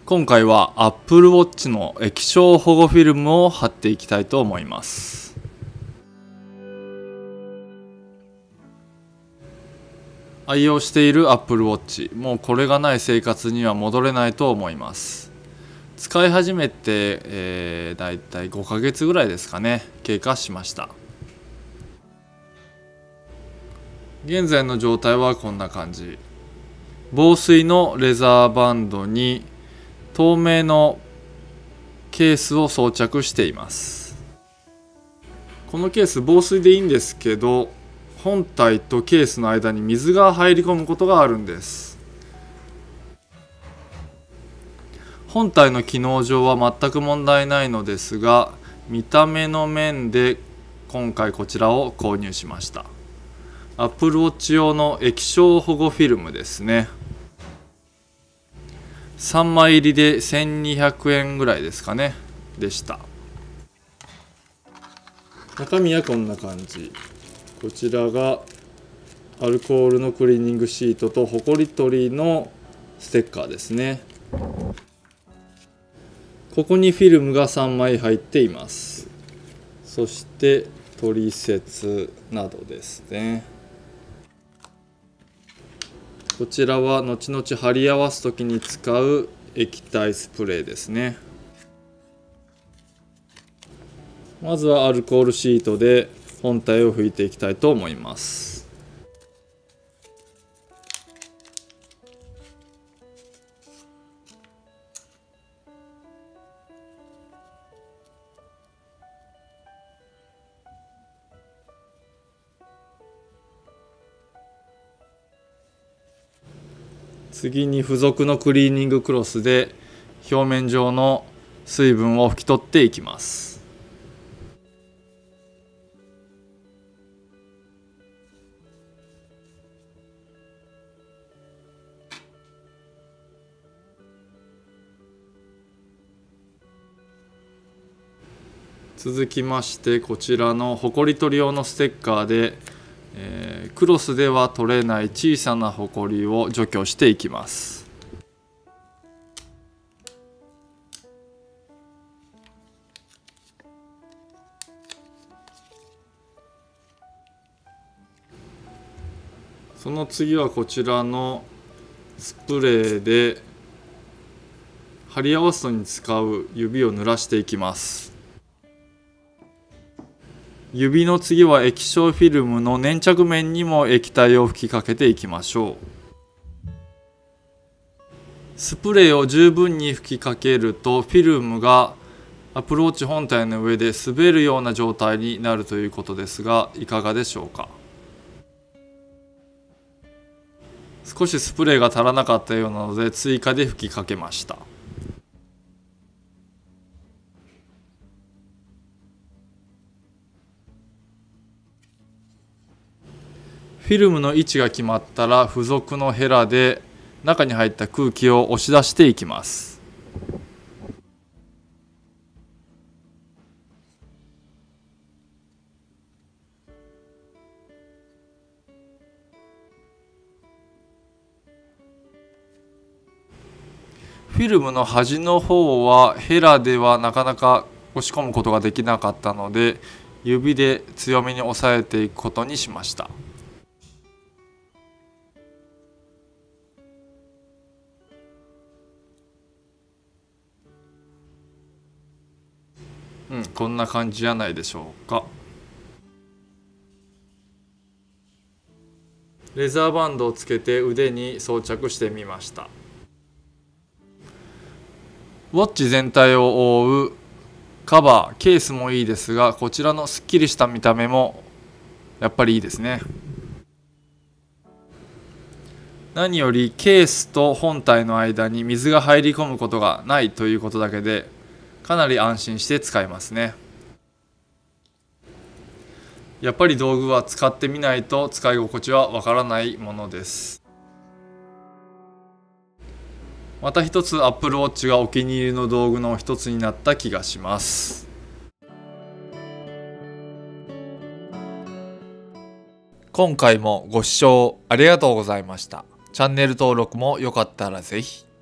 今回は Apple Watch の液晶保護フィルムを貼っていきたいと思います。愛用している Apple Watch、もうこれがない生活には戻れないと思います。使い始めて、だいたい5ヶ月ぐらいですかね、経過しました。現在の状態はこんな感じ。防水のレザーバンドに透明のケースを装着しています。このケース防水でいいんですけど、本体とケースの間に水が入り込むことがあるんです。本体の機能上は全く問題ないのですが、見た目の面で今回こちらを購入しました。Apple Watch 用の液晶保護フィルムですね。3枚入りで1200円ぐらいですかね、でした。中身はこんな感じ。こちらがアルコールのクリーニングシートとホコリ取りのステッカーですね。ここにフィルムが3枚入っています。そして取説などですね。こちらは後々貼り合わす時に使う液体スプレーですね。まずはアルコールシートで本体を拭いていきたいと思います。次に付属のクリーニングクロスで表面上の水分を拭き取っていきます。続きましてこちらのホコリ取り用のステッカーで、クロスでは取れない小さなホコリを除去していきます。その次はこちらのスプレーで貼り合わすのに使う指を濡らしていきます。指の次は液晶フィルムの粘着面にも液体を吹きかけていきましょう。スプレーを十分に吹きかけるとフィルムがアプローチ本体の上で滑るような状態になるということですが、いかがでしょうか。少しスプレーが足らなかったようなので追加で吹きかけました。フィルムの位置が決まったら付属のヘラで中に入った空気を押し出していきます。フィルムの端の方はヘラではなかなか押し込むことができなかったので、指で強めに押さえていくことにしました。こんな感じじゃないでしょうか。レザーバンドをつけて腕に装着してみました。ウォッチ全体を覆うカバー、ケースもいいですが、こちらのすっきりした見た目もやっぱりいいですね。何よりケースと本体の間に水が入り込むことがないということだけでかなり安心して使えますね。やっぱり道具は使ってみないと使い心地はわからないものです。また一つ Apple Watch がお気に入りの道具の一つになった気がします。今回もご視聴ありがとうございました。チャンネル登録もよかったらぜひ。